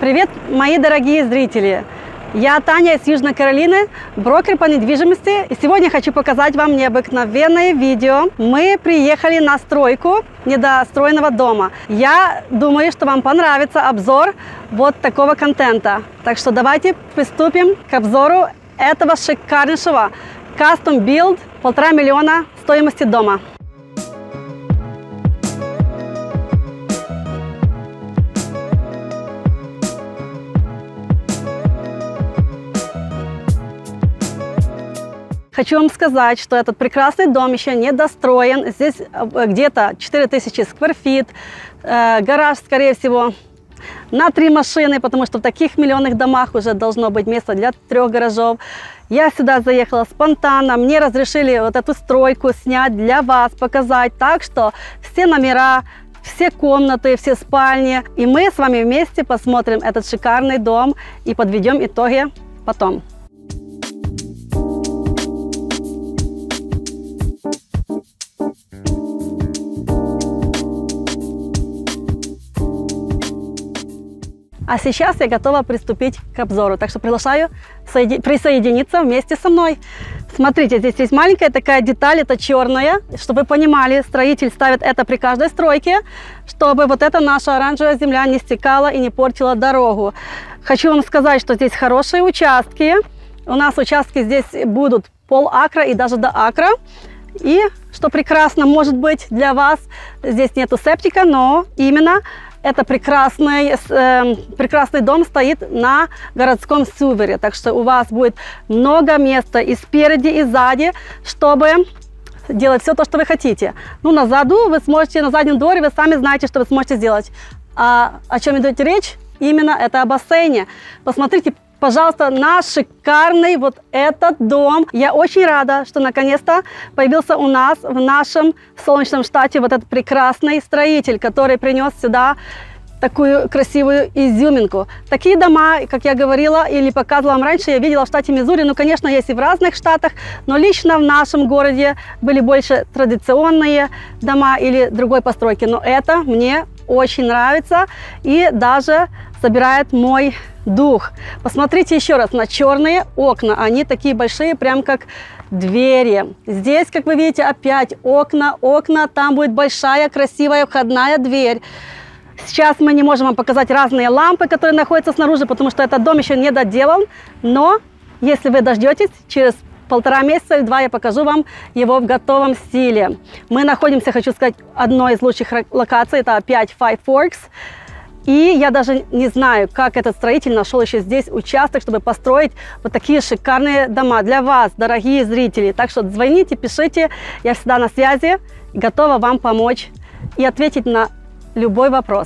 Привет, мои дорогие зрители! Я Таня из Южной Каролины, брокер по недвижимости. И сегодня хочу показать вам необыкновенное видео. Мы приехали на стройку недостроенного дома. Я думаю, что вам понравится обзор вот такого контента. Так что давайте приступим к обзору этого шикарнейшего Custom Build 1,5 миллиона стоимости дома. Хочу вам сказать, что этот прекрасный дом еще не достроен. Здесь где-то 4000 сквер-фит, гараж, скорее всего, на 3 машины, потому что в таких миллионных домах уже должно быть место для 3 гаражов. Я сюда заехала спонтанно, мне разрешили вот эту стройку снять для вас, показать. Так что все номера, все комнаты, все спальни. И мы с вами вместе посмотрим этот шикарный дом и подведем итоги потом. А сейчас я готова приступить к обзору, так что приглашаю присоединиться вместе со мной. Смотрите, здесь есть маленькая такая деталь, это черная, чтобы вы понимали, строитель ставит это при каждой стройке, чтобы вот эта наша оранжевая земля не стекала и не портила дорогу. Хочу вам сказать, что здесь хорошие участки. У нас участки здесь будут пол-акра и даже до акра. И, что прекрасно может быть для вас, здесь нету септика, но именно это прекрасный дом стоит на городском севере, так что у вас будет много места и спереди, и сзади, чтобы делать все то, что вы хотите. Ну, на заду вы сможете, на заднем дворе вы сами знаете, что вы сможете сделать. А о чем идет речь? Именно это о бассейне. Посмотрите, пожалуйста, на шикарный вот этот дом. Я очень рада, что наконец-то появился у нас в нашем солнечном штате вот этот прекрасный строитель, который принес сюда такую красивую изюминку. Такие дома, как я говорила или показывала вам раньше, я видела в штате Миссури. Ну, конечно, есть и в разных штатах, но лично в нашем городе были больше традиционные дома или другой постройки. Но это мне очень нравится и даже собирает мой дух. Посмотрите еще раз на черные окна. Они такие большие, прям как двери. Здесь, как вы видите, опять окна. Там будет большая, красивая входная дверь. Сейчас мы не можем вам показать разные лампы, которые находятся снаружи, потому что этот дом еще не доделан. Но если вы дождетесь, через 1,5 месяца или 2 я покажу вам его в готовом стиле. Мы находимся, хочу сказать, одной из лучших локаций. Это опять Five Forks. И я даже не знаю, как этот строитель нашел еще здесь участок, чтобы построить вот такие шикарные дома для вас, дорогие зрители. Так что звоните, пишите, я всегда на связи, готова вам помочь и ответить на любой вопрос.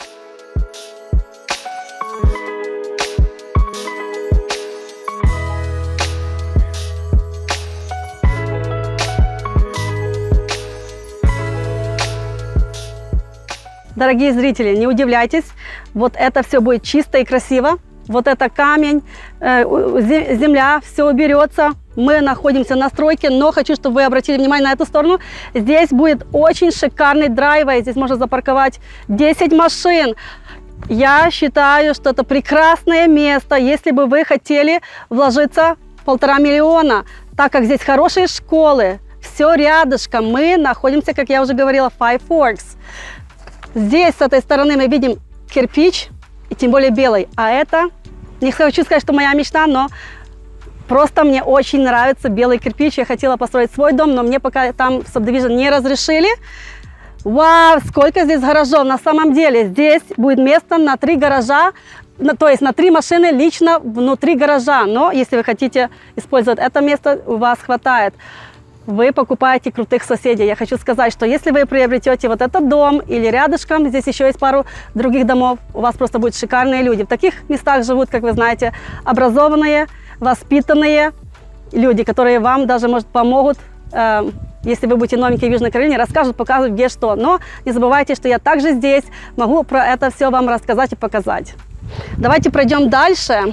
Дорогие зрители, не удивляйтесь, вот это все будет чисто и красиво. Вот это камень, земля, все уберется. Мы находимся на стройке, но хочу, чтобы вы обратили внимание на эту сторону. Здесь будет очень шикарный драйввей. Здесь можно запарковать 10 машин. Я считаю, что это прекрасное место, если бы вы хотели вложиться 1,5 миллиона, так как здесь хорошие школы, все рядышком. Мы находимся, как я уже говорила, в Five Forks. Здесь, с этой стороны, мы видим кирпич, и тем более белый. А это, не хочу сказать, что моя мечта, но просто мне очень нравится белый кирпич. Я хотела построить свой дом, но мне пока там в Subdivision не разрешили. Вау, сколько здесь гаражов! На самом деле, здесь будет место на 3 гаража, то есть на 3 машины лично внутри гаража. Но если вы хотите использовать это место, у вас хватает. Вы покупаете крутых соседей. Я хочу сказать, что если вы приобретете вот этот дом или рядышком, здесь еще есть пару других домов, у вас просто будут шикарные люди. В таких местах живут, как вы знаете, образованные, воспитанные люди, которые вам даже, может, помогут, если вы будете новенькие в Южной Каролине, расскажут, покажут, где что. Но не забывайте, что я также здесь могу про это все вам рассказать и показать. Давайте пройдем дальше.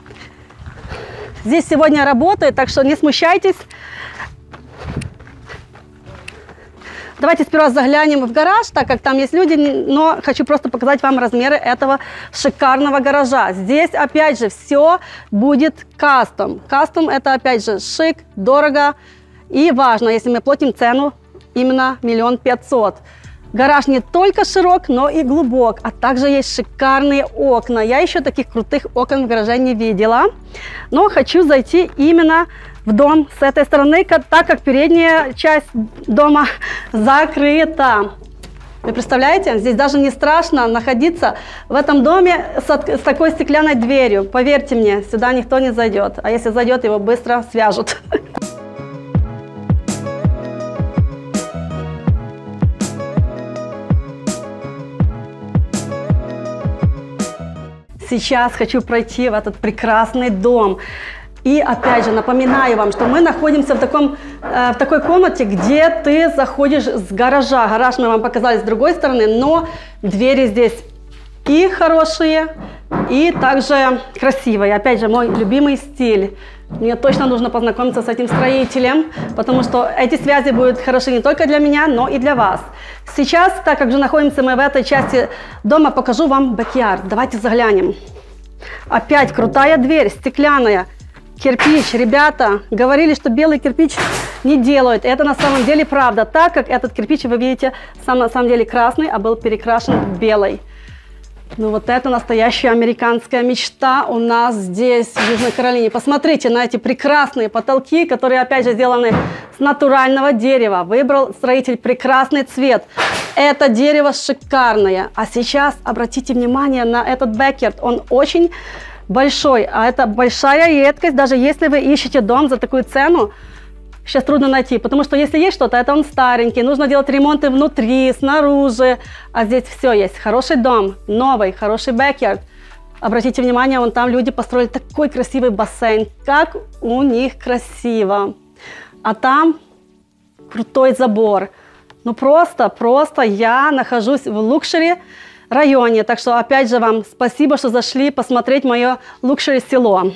Здесь сегодня работает, так что не смущайтесь. Давайте сперва заглянем в гараж, так как там есть люди, но хочу просто показать вам размеры этого шикарного гаража. Здесь, опять же, все будет кастом. Кастом – это, опять же, шик, дорого и важно, если мы платим цену именно 1 500 000. Гараж не только широк, но и глубок, а также есть шикарные окна. Я еще таких крутых окон в гараже не видела, но хочу зайти именно в дом с этой стороны, так как передняя часть дома закрыта. Вы представляете, здесь даже не страшно находиться в этом доме с такой стеклянной дверью. Поверьте мне, сюда никто не зайдет, а если зайдет, его быстро свяжут. Сейчас хочу пройти в этот прекрасный дом. И опять же напоминаю вам, что мы находимся в такой комнате, где ты заходишь с гаража. Гараж мы вам показали с другой стороны, но двери здесь и хорошие, и также красивые. Опять же, мой любимый стиль. Мне точно нужно познакомиться с этим строителем, потому что эти связи будут хороши не только для меня, но и для вас. Сейчас, так как же находимся мы в этой части дома, покажу вам бэк-ярд. Давайте заглянем. Опять крутая дверь, стеклянная. Кирпич. Ребята говорили, что белый кирпич не делают. Это на самом деле правда, так как этот кирпич, вы видите, сам на самом деле красный, а был перекрашен в белый. Ну вот это настоящая американская мечта у нас здесь, в Южной Каролине. Посмотрите на эти прекрасные потолки, которые опять же сделаны с натурального дерева. Выбрал строитель прекрасный цвет. Это дерево шикарное. А сейчас обратите внимание на этот бэкярд. Он очень большой, а это большая редкость, даже если вы ищете дом за такую цену, сейчас трудно найти, потому что если есть что-то, это он старенький, нужно делать ремонты внутри, снаружи, а здесь все есть. Хороший дом, новый, хороший бэкярд. Обратите внимание, вон там люди построили такой красивый бассейн, как у них красиво. А там крутой забор. Ну просто я нахожусь в лукшери районе. Так что опять же вам спасибо, что зашли посмотреть мое лукшери село.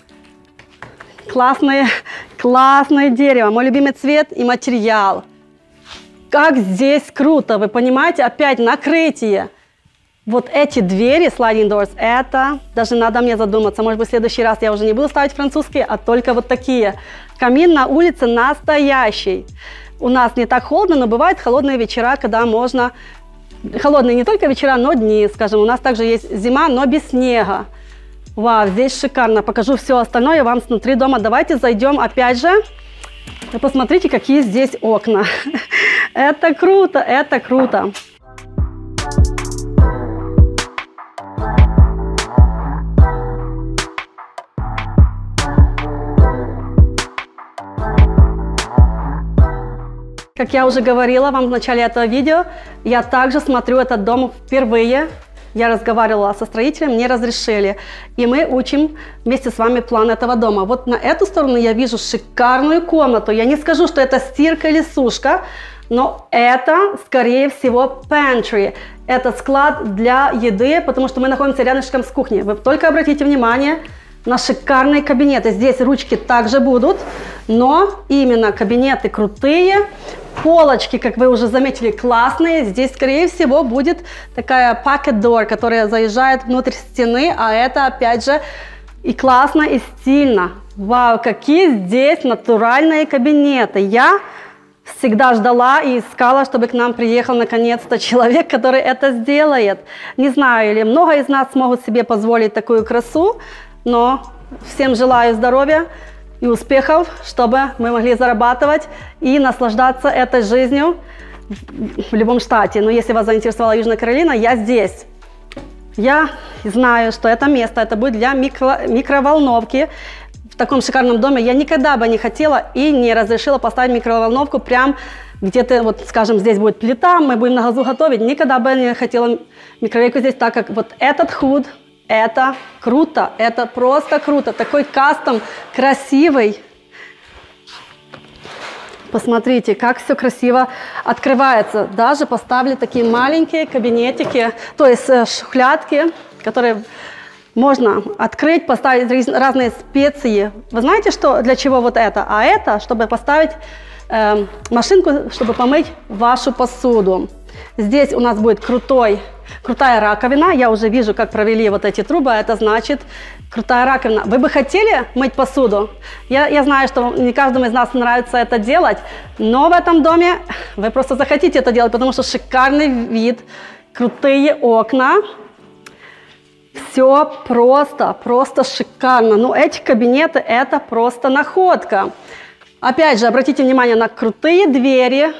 Классное дерево, мой любимый цвет и материал. Как здесь круто, вы понимаете, опять накрытие. Вот эти двери, sliding doors, это даже надо мне задуматься. Может быть, в следующий раз я уже не буду ставить французские, а только вот такие. Камин на улице настоящий. У нас не так холодно, но бывают холодные вечера, когда можно... Холодные не только вечера, но дни, скажем. У нас также есть зима, но без снега. Вау, здесь шикарно. Покажу все остальное вам снутри дома. Давайте зайдем опять же. Вы посмотрите, какие здесь окна. Это круто, это круто. Как я уже говорила вам в начале этого видео, я также смотрю этот дом впервые. Я разговаривала со строителем, мне разрешили. И мы учим вместе с вами план этого дома. Вот на эту сторону я вижу шикарную комнату. Я не скажу, что это стирка или сушка, но это, скорее всего, pantry. Это склад для еды, потому что мы находимся рядышком с кухней. Вы только обратите внимание на шикарные кабинеты. Здесь ручки также будут, но именно кабинеты крутые. Полочки, как вы уже заметили, классные. Здесь, скорее всего, будет такая pocket door, которая заезжает внутрь стены, а это, опять же, и классно, и стильно. Вау, какие здесь натуральные кабинеты. Я всегда ждала и искала, чтобы к нам приехал наконец-то человек, который это сделает. Не знаю, или много из нас смогут себе позволить такую красу, но всем желаю здоровья и успехов, чтобы мы могли зарабатывать и наслаждаться этой жизнью в любом штате. Но если вас заинтересовала Южная Каролина, я здесь. Я знаю, что это место, это будет для микроволновки. В таком шикарном доме я никогда бы не хотела и не разрешила поставить микроволновку прям где-то, вот скажем, здесь будет плита, мы будем на газу готовить. Никогда бы не хотела микроволновку здесь, так как вот этот худ, это круто, это просто круто. Такой кастом красивый. Посмотрите, как все красиво открывается. Даже поставили такие маленькие кабинетики, то есть шухлядки, которые можно открыть, поставить разные специи. Вы знаете, что для чего вот это? А это, чтобы поставить машинку, чтобы помыть вашу посуду. Здесь у нас будет крутая раковина. Я уже вижу, как провели вот эти трубы. Это значит крутая раковина. Вы бы хотели мыть посуду? Я знаю, что не каждому из нас нравится это делать, но в этом доме вы просто захотите это делать, потому что шикарный вид, крутые окна. Все просто шикарно. Но эти кабинеты – это просто находка. Опять же, обратите внимание на крутые двери.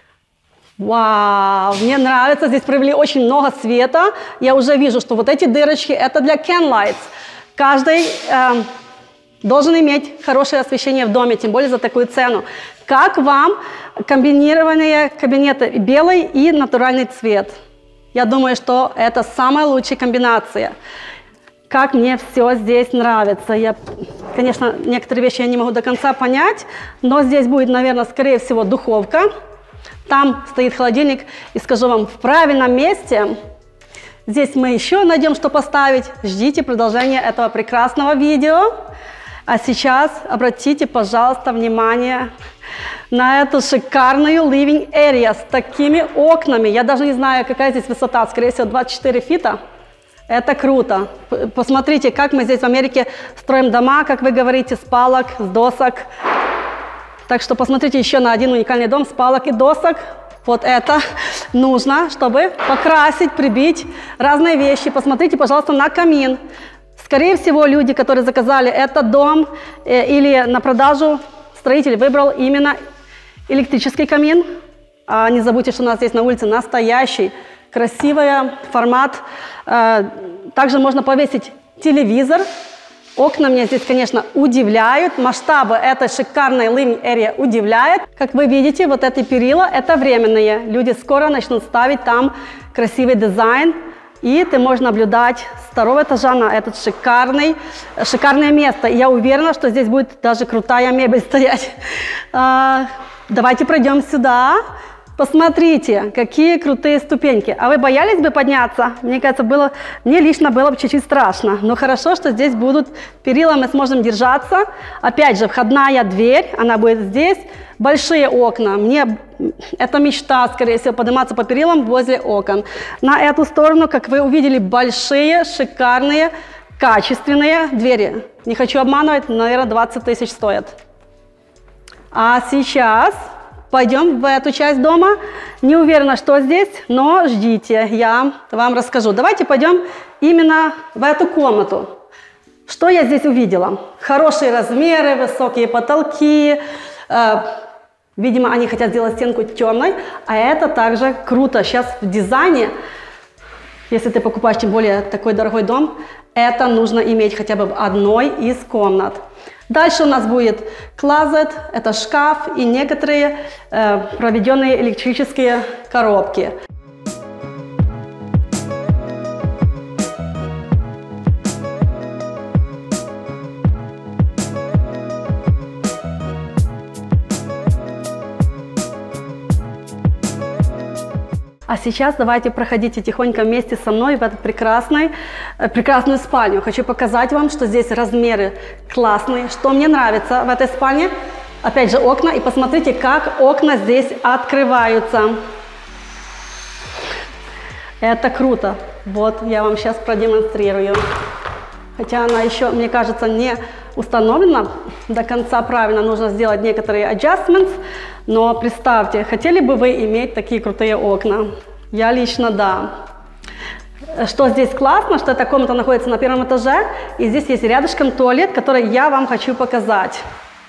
Вау, мне нравится, здесь провели очень много света. Я уже вижу, что вот эти дырочки – это для can lights. Каждый должен иметь хорошее освещение в доме, тем более за такую цену. Как вам комбинированные кабинеты белый и натуральный цвет? Я думаю, что это самая лучшая комбинация. Как мне все здесь нравится. Конечно, некоторые вещи я не могу до конца понять, но здесь будет, наверное, скорее всего, духовка. Там стоит холодильник, и скажу вам, в правильном месте. Здесь мы еще найдем, что поставить. Ждите продолжения этого прекрасного видео. А сейчас обратите, пожалуйста, внимание на эту шикарную living area с такими окнами. Я даже не знаю, какая здесь высота, скорее всего, 24 фита. Это круто. Посмотрите, как мы здесь в Америке строим дома, как вы говорите, с палок, с досок. Так что посмотрите еще на один уникальный дом с палок и досок. Вот это нужно, чтобы покрасить, прибить разные вещи. Посмотрите, пожалуйста, на камин. Скорее всего, люди, которые заказали этот дом или на продажу, строитель выбрал именно электрический камин. Не забудьте, что у нас здесь на улице настоящий, красивый формат. Также можно повесить телевизор. Окна меня здесь, конечно, удивляют. Масштабы этой шикарной living area удивляют. Как вы видите, вот эти перила – это временные. Люди скоро начнут ставить там красивый дизайн. И ты можешь наблюдать с второго этажа на это шикарное место. И я уверена, что здесь будет даже крутая мебель стоять. Давайте пройдем сюда. Посмотрите, какие крутые ступеньки. А вы боялись бы подняться? Мне кажется, мне лично было бы чуть-чуть страшно. Но хорошо, что здесь будут перила, мы сможем держаться. Опять же, входная дверь, она будет здесь. Большие окна. Это мечта, скорее всего, подниматься по перилам возле окон. На эту сторону, как вы увидели, большие, шикарные, качественные двери. Не хочу обманывать, наверное, 20 тысяч стоят. А сейчас пойдем в эту часть дома. Не уверена, что здесь, но ждите, я вам расскажу. Давайте пойдем именно в эту комнату. Что я здесь увидела? Хорошие размеры, высокие потолки. Видимо, они хотят сделать стенку темной, а это также круто. Сейчас в дизайне, если ты покупаешь тем более такой дорогой дом, это нужно иметь хотя бы в одной из комнат. Дальше у нас будет клозет, это шкаф и некоторые проведенные электрические коробки. А сейчас давайте проходите тихонько вместе со мной в эту прекрасную спальню. Хочу показать вам, что здесь размеры классные. Что мне нравится в этой спальне? Опять же окна. И посмотрите, как окна здесь открываются. Это круто. Вот я вам сейчас продемонстрирую. Хотя она еще, мне кажется, не установлена до конца правильно. Нужно сделать некоторые adjustments. Но представьте, хотели бы вы иметь такие крутые окна? Я лично да. Что здесь классно, что эта комната находится на первом этаже. И здесь есть рядышком туалет, который я вам хочу показать.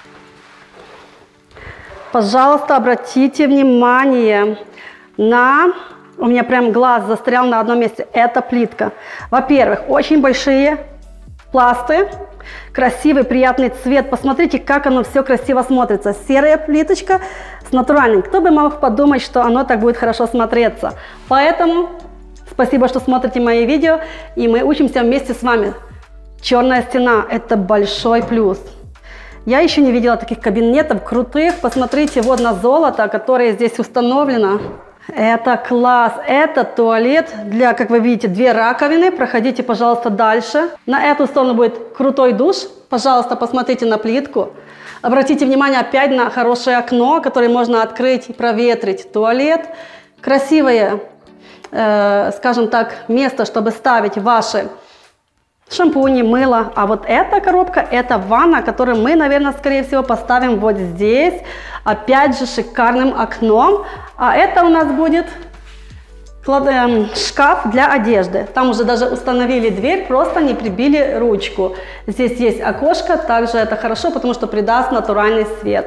Пожалуйста, обратите внимание на... У меня прям глаз застрял на одном месте. Это плитка. Во-первых, очень большие пласты. Красивый, приятный цвет. Посмотрите, как оно все красиво смотрится. Серая плиточка с натуральным. Кто бы мог подумать, что оно так будет хорошо смотреться. Поэтому спасибо, что смотрите мои видео. И мы учимся вместе с вами. Черная стена – это большой плюс. Я еще не видела таких кабинетов крутых. Посмотрите вот на золото, которое здесь установлено. Это класс, это туалет для, как вы видите, 2 раковины. Проходите, пожалуйста, дальше. На эту сторону будет крутой душ. Пожалуйста, посмотрите на плитку. Обратите внимание опять на хорошее окно, которое можно открыть и проветрить. Туалет. Красивое, скажем так, место, чтобы ставить ваши шампуни, мыло. А вот эта коробка, это ванна, которую мы, наверное, скорее всего поставим вот здесь. Опять же, шикарным окном. А это у нас будет шкаф для одежды. Там уже даже установили дверь, просто не прибили ручку. Здесь есть окошко, также это хорошо, потому что придаст натуральный свет.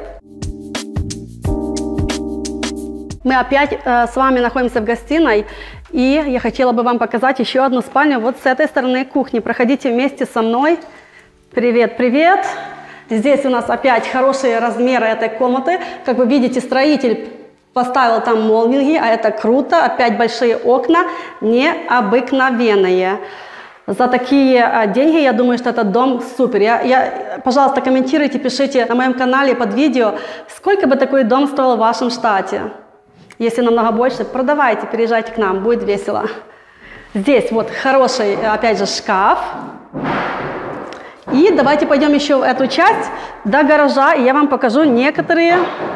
Мы опять с вами находимся в гостиной, и я хотела бы вам показать еще одну спальню вот с этой стороны кухни. Проходите вместе со мной. Привет, привет! Здесь у нас опять хорошие размеры этой комнаты. Как вы видите, строитель поставил там молнинги, а это круто. Опять большие окна, необыкновенные. За такие деньги, я думаю, что этот дом супер. Пожалуйста, комментируйте, пишите на моем канале под видео, сколько бы такой дом стоил в вашем штате. Если намного больше, продавайте, переезжайте к нам, будет весело. Здесь вот хороший, опять же, шкаф. И давайте пойдем еще в эту часть до гаража, и я вам покажу некоторые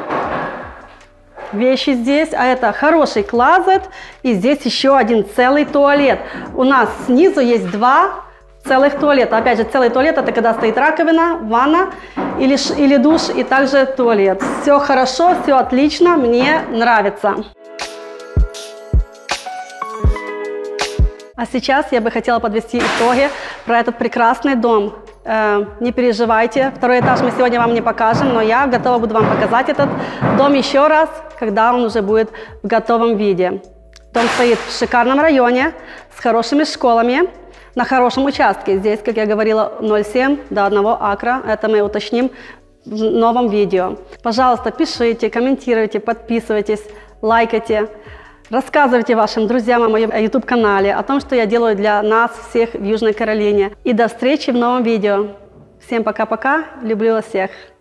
вещи здесь. А это хороший клозет, и здесь еще один целый туалет. У нас снизу есть 2 целых туалета. Опять же, целый туалет — это когда стоит раковина, ванна или душ, и также туалет. Все хорошо, все отлично, мне нравится. А сейчас я бы хотела подвести итоги про этот прекрасный дом. Не переживайте, 2-й этаж мы сегодня вам не покажем, но я готова буду вам показать этот дом еще раз, когда он уже будет в готовом виде. Дом стоит в шикарном районе, с хорошими школами, на хорошем участке. Здесь, как я говорила, 0,7 до 1 акра. Это мы уточним в новом видео. Пожалуйста, пишите, комментируйте, подписывайтесь, лайкайте. Рассказывайте вашим друзьям о моем YouTube-канале, о том, что я делаю для нас всех в Южной Каролине. И до встречи в новом видео. Всем пока-пока. Люблю вас всех.